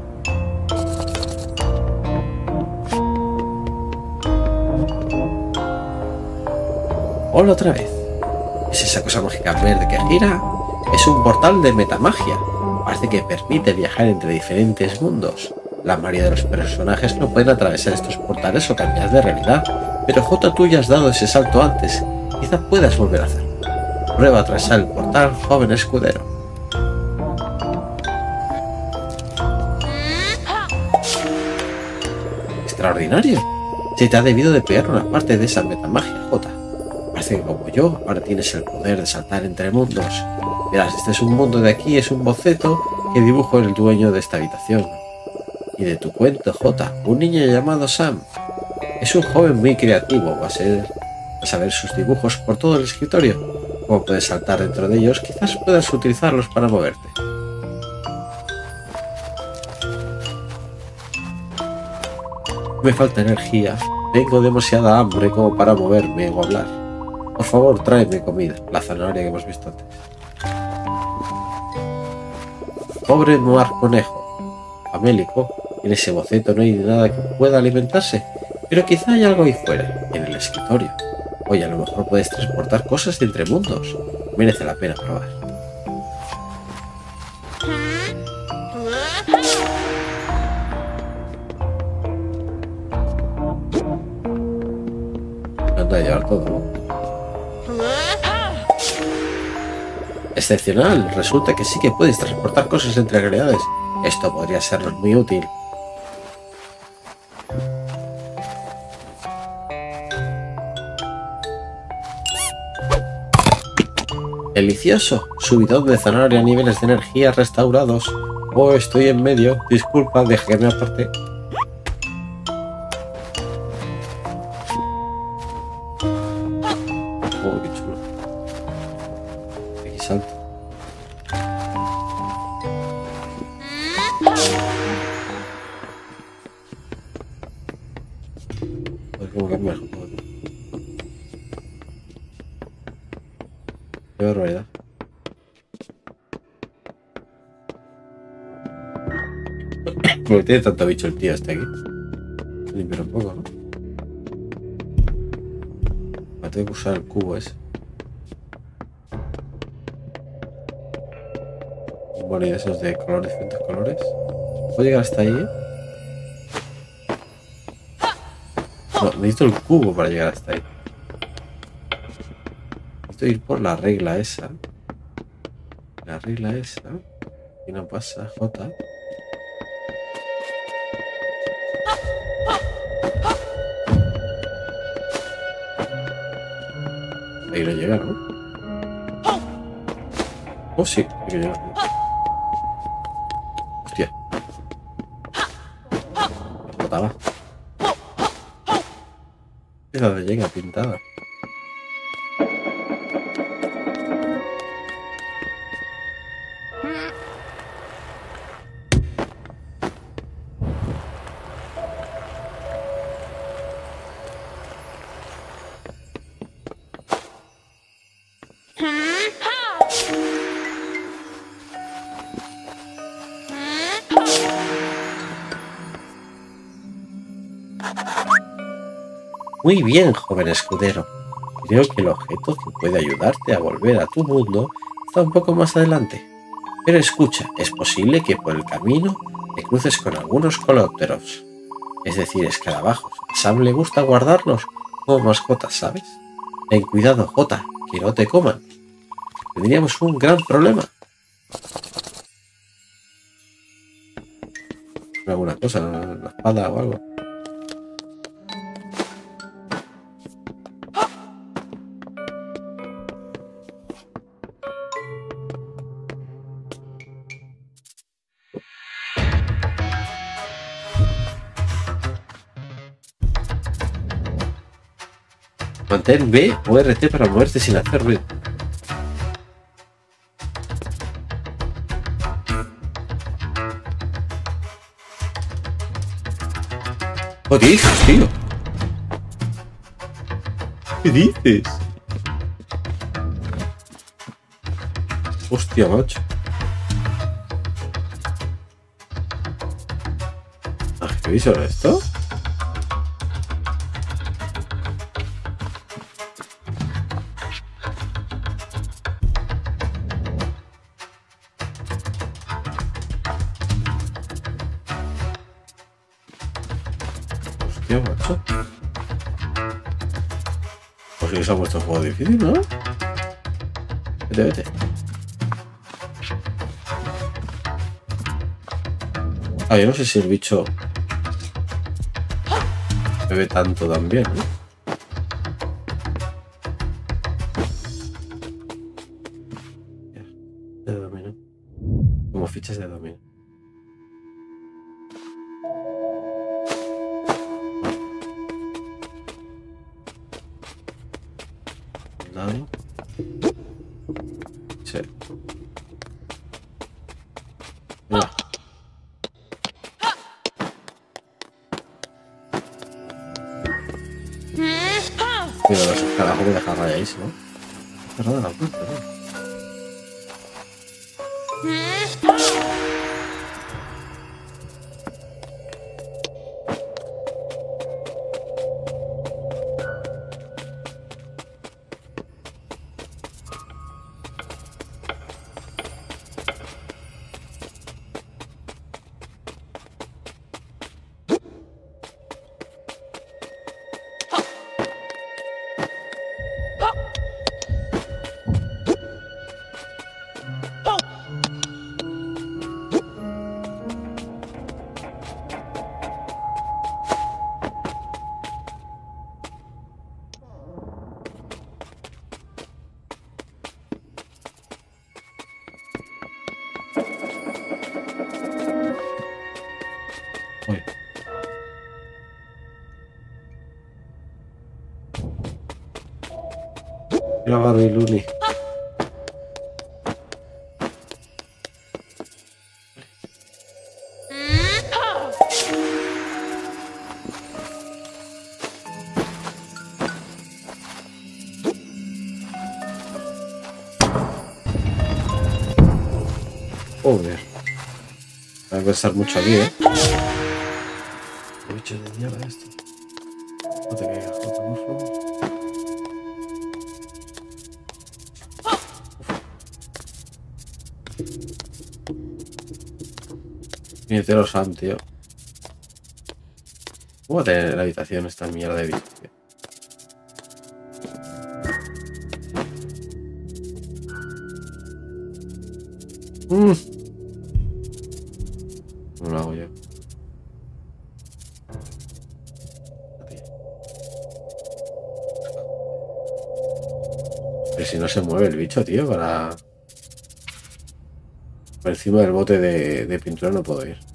Hola otra vez. ¿Es esa cosa mágica verde que gira? Es un portal de metamagia. Parece que permite viajar entre diferentes mundos. La mayoría de los personajes no pueden atravesar estos portales o cambiar de realidad, pero Jota, tú ya has dado ese salto antes. Quizá puedas volver a hacerlo. Prueba a atravesar el portal, joven escudero. ¡Extraordinario! Se te ha debido de pegar una parte de esa metamagia, Jota. Parece que como yo, ahora tienes el poder de saltar entre mundos. Verás, este es un mundo de aquí, es un boceto que dibujo el dueño de esta habitación. Y de tu cuento, Jota, un niño llamado Sam. Es un joven muy creativo, va a ser... Vas a ver sus dibujos por todo el escritorio. Como puedes saltar dentro de ellos, quizás puedas utilizarlos para moverte. Me falta energía. Tengo demasiada hambre como para moverme o hablar. Por favor, tráeme comida. La zanahoria que hemos visto antes. Pobre Noir Conejo. Famélico. En ese boceto no hay nada que pueda alimentarse. Pero quizá hay algo ahí fuera, en el escritorio. Oye, a lo mejor puedes transportar cosas de entre mundos. Merece la pena probar. Anda a llevar todo. Excepcional. Resulta que sí que puedes transportar cosas entre realidades. Esto podría sernos muy útil. Delicioso. Subidón de zanahoria a niveles de energía restaurados. Oh, estoy en medio. Disculpa, déjame aparte. Oh, qué chulo. Aquí salto. A ver cómo cambia el juego. Qué barbaridad. ¿Por qué tiene tanto bicho el tío este aquí? Limpia un poco, ¿no? Va a tener que usar el cubo ese. Bueno, y esos de colores, diferentes colores. ¿Puedo llegar hasta ahí? No, necesito el cubo para llegar hasta ahí. Necesito ir por la regla esa. La regla esa. Y no pasa, J. Ahí no llega, ¿no? Oh, sí, hay que llegar. Hostia. Explotaba. Es la de llega pintada. Muy bien, joven escudero. Creo que el objeto que puede ayudarte a volver a tu mundo está un poco más adelante. Pero escucha, es posible que por el camino te cruces con algunos coleópteros, es decir, escarabajos. A Sam le gusta guardarlos como mascotas, ¿sabes? Ten cuidado, Jota, que no te coman. Tendríamos un gran problema. Alguna cosa, la espada o algo. Mantén B o R T para moverte sin hacer ruido. ¿Qué dices, tío? ¿Qué dices? Hostia, macho. ¿Qué hizo esto? Hostia, macho. Pues que se ha puesto un juego difícil, ¿no? Vete, vete. Ah, yo no sé si el bicho bebe tanto también, ¿no? De dominó. Como fichas de dominó. Dado. Sí. Mira. Pero los escarabajos me dejan rayadísimo. Cerrada la puerta, ¿no? Uy. Mira Barbie Luni. Joder. Voy a pensar mucho aquí, ¿eh? ¿Qué bicho de mierda esto? No te caigas, Jota, por favor. Puñetero Sam, tío. ¿Cómo va a tener la habitación esta mierda de bicho, tío? Mm. No lo hago yo. Pero si no se mueve el bicho, tío, para... Por encima del bote de, de pintura no puedo ir.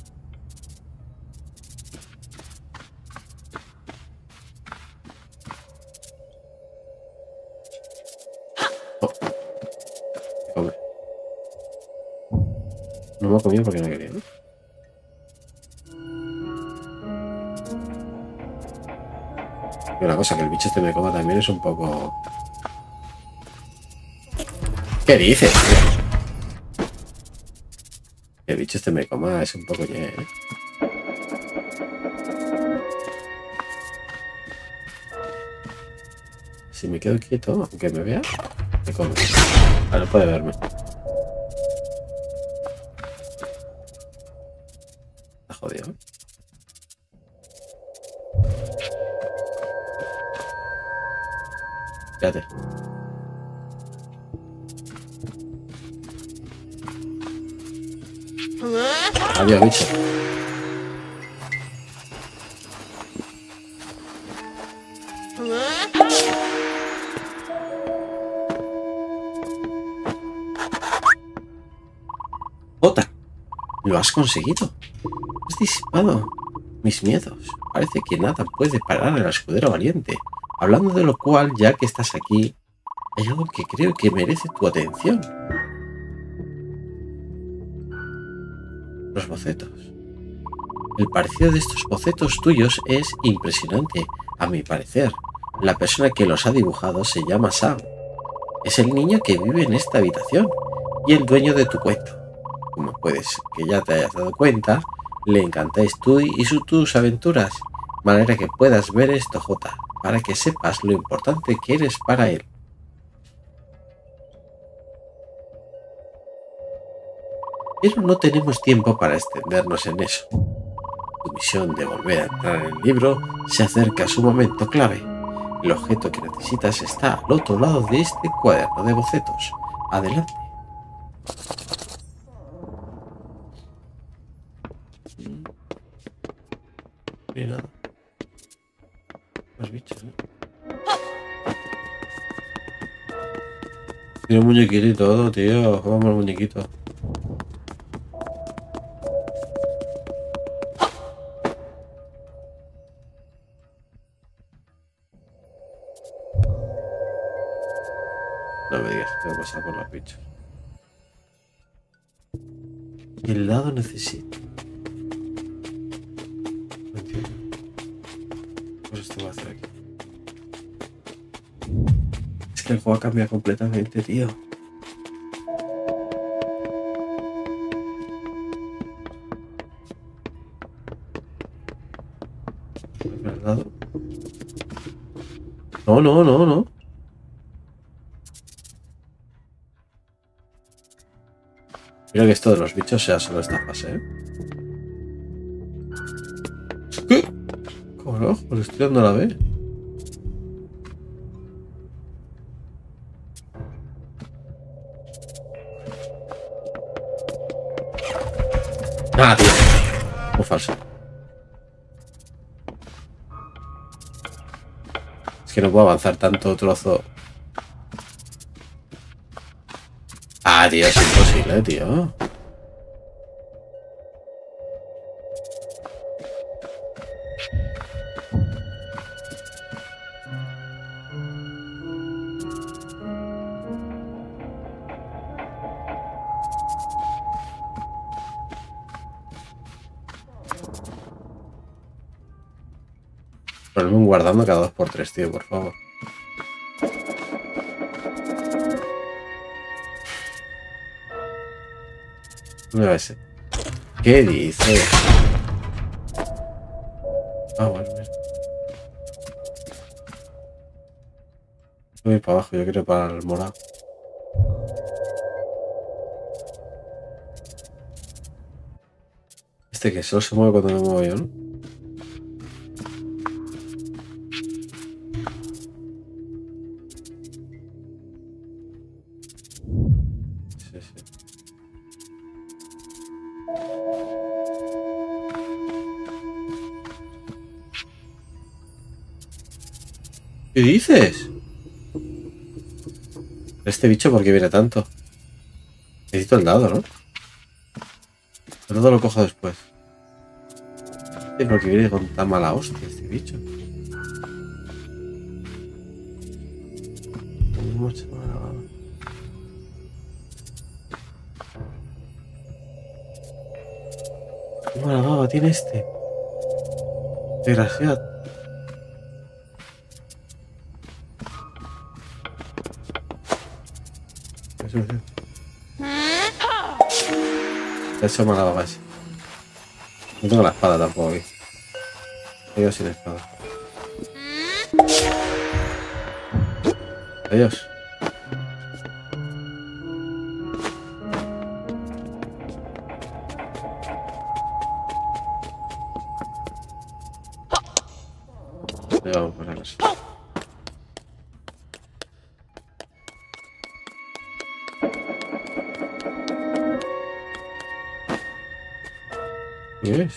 Oh. Come. No me ha comido porque no quería, ¿no? Y una cosa, que el bicho este me coma también es un poco... ¿Qué dices, tío? El bicho este me coma es un poco... ¿eh? Si me quedo quieto, aunque me vea, me come. Ah, no puede verme. Está jodido. Fíjate. Adiós, bicho. Jota, lo has conseguido. Has disipado mis miedos. Parece que nada puede parar al escudero valiente. Hablando de lo cual, ya que estás aquí, hay algo que creo que merece tu atención. Los bocetos. El parecido de estos bocetos tuyos es impresionante, a mi parecer. La persona que los ha dibujado se llama Sam. Es el niño que vive en esta habitación y el dueño de tu cuento. Como puedes que ya te hayas dado cuenta, le encantáis tú y su, tus aventuras. De manera que puedas ver esto, Jota, para que sepas lo importante que eres para él. Pero no tenemos tiempo para extendernos en eso. Tu misión de volver a entrar en el libro se acerca a su momento clave. El objeto que necesitas está al otro lado de este cuaderno de bocetos. Adelante. Ni nada. Más bichos, ¿eh? Tiene un muñequito y todo, tío. Jugamos al muñequito. No me digas que tengo que pasar por los bichos. El dado necesita. No entiendo. Pues esto voy a hacer aquí. Es que el juego cambia completamente, tío. ¿El dado? No, no, no, no. Mira que esto de los bichos sea solo esta fase, ¿eh? ¿Qué? ¿Cómo no? Pues estoy dando la B. Ah, tío. Muy falso. Es que no puedo avanzar tanto trozo. Ah, tío, es imposible, tío. Ponme guardando cada dos por tres, tío, por favor. ¿Dónde va ese? ¿Qué dice? Ah, bueno, mira. Voy para abajo, yo quiero para el morado. Este que solo se mueve cuando me muevo yo, ¿no? Sí, sí. ¿Qué dices? Este bicho, ¿por qué viene tanto? Necesito el dado, ¿no? El dado lo cojo después. ¿Por qué viene con tan mala hostia este bicho? Mucho mala. Qué mala baba tiene este. Desgraciado. Eso mala baba ese. No tengo la espada tampoco aquí. Me quedo sin espada. Adiós. Vamos por la casa. ¿Qué es?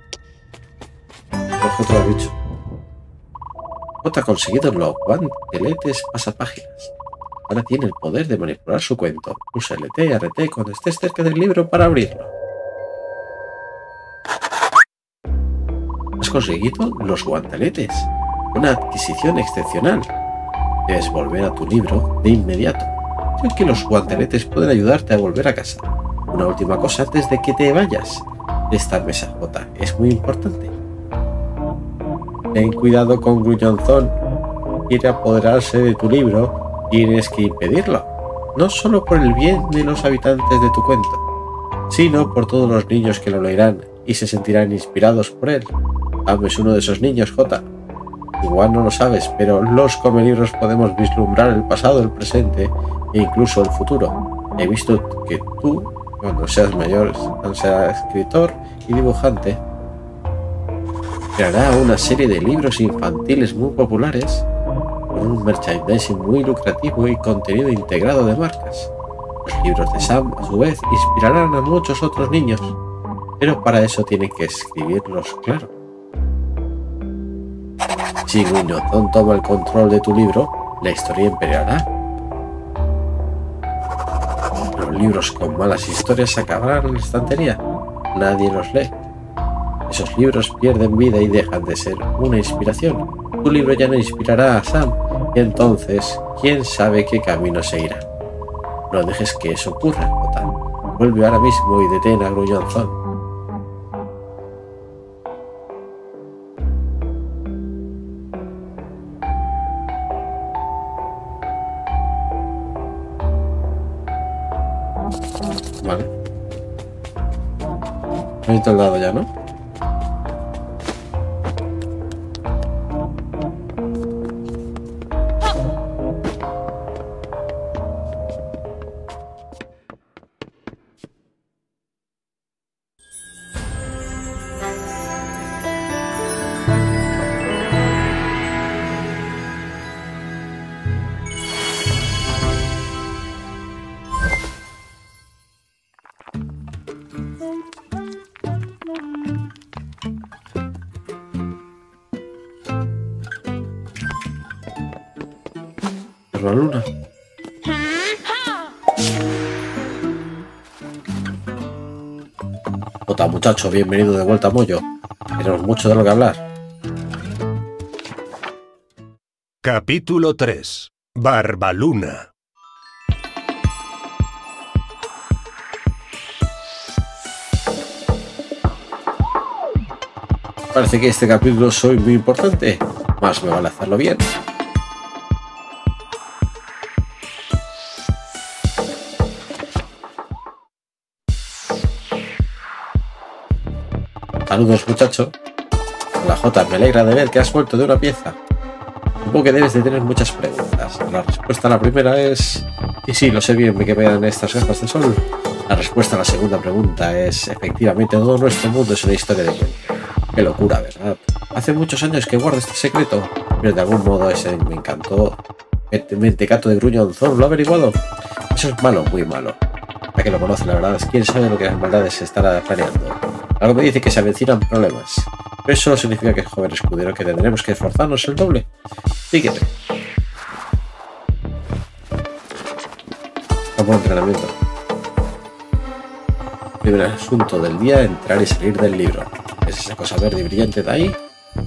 Coge otro bicho. Jota ha conseguido los guanteletes pasapáginas. Ahora tiene el poder de manipular su cuento. Usa L T y R T cuando estés cerca del libro para abrirlo. Has conseguido los guanteletes. Una adquisición excepcional. Debes volver a tu libro de inmediato. Creo que los guanteletes pueden ayudarte a volver a casa. Una última cosa antes de que te vayas. Esta mesa, Jota, es muy importante. Ten cuidado con Gruñonzón. Quiere apoderarse de tu libro. Tienes que impedirlo. No solo por el bien de los habitantes de tu cuento, sino por todos los niños que lo leerán y se sentirán inspirados por él. Sam es uno de esos niños, Jota. Igual no lo sabes, pero los comelibros podemos vislumbrar el pasado, el presente e incluso el futuro. He visto que tú, cuando seas mayor, serás escritor y dibujante. Creará una serie de libros infantiles muy populares, con un merchandising muy lucrativo y contenido integrado de marcas. Los libros de Sam, a su vez, inspirarán a muchos otros niños, pero para eso tiene que escribirlos claro. Si Gruñonzón toma el control de tu libro, la historia empeorará. Los libros con malas historias acabarán en la estantería. Nadie los lee. Esos libros pierden vida y dejan de ser una inspiración. Tu libro ya no inspirará a Sam, y entonces, quién sabe qué camino seguirá. No dejes que eso ocurra, Jota. Vuelve ahora mismo y detén a Gruñonzón. Vale. Necesito el dado ya, ¿no? La luna. Jota, muchacho, bienvenido de vuelta a Moyo. Tenemos mucho de lo que hablar. Capítulo tres. Barbaluna. Parece que este capítulo soy muy importante. Más me vale hacerlo bien. Saludos, muchacho. Hola, Jota, me alegra de ver que has vuelto de una pieza. Supongo que debes de tener muchas preguntas. La respuesta a la primera es... Y sí, lo sé bien, me quedan estas gafas de sol. La respuesta a la segunda pregunta es... Efectivamente, todo nuestro mundo es una historia de cuento. Qué locura, ¿verdad? Hace muchos años que guardo este secreto, pero de algún modo ese me encantó. El mentecato de Gruñonzón lo ha averiguado. Eso es malo, muy malo. Ya que lo conoce, la verdad es quién sabe lo que las maldades se estará planeando. Algo me dice que se avecinan problemas, pero eso solo significa que, joven escudero, que tendremos que esforzarnos el doble. Sígueme. Vamos a entrenamiento. Primer asunto del día, entrar y salir del libro. ¿Es esa cosa verde y brillante de ahí?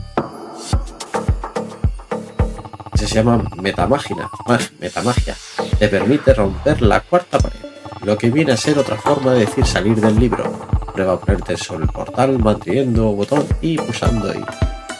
Ese se llama metamagia. Metamagia. Te permite romper la cuarta pared, lo que viene a ser otra forma de decir salir del libro. Prueba a ponerte sobre el portal manteniendo botón y pulsando ahí.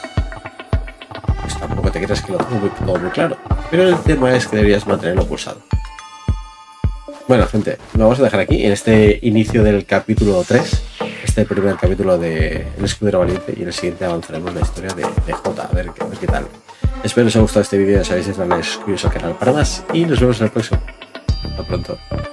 Pues tampoco te creas que lo tengo muy, todo muy claro, pero el tema es que deberías mantenerlo pulsado. Bueno, gente, lo vamos a dejar aquí en este inicio del capítulo tres, este primer capítulo de El Escudero Valiente, y en el siguiente avanzaremos la historia de, de Jota, a ver, a ver qué tal. Espero que os haya gustado este vídeo, ya sabéis, darle suscribiros al canal para más y nos vemos en el próximo. Hasta pronto.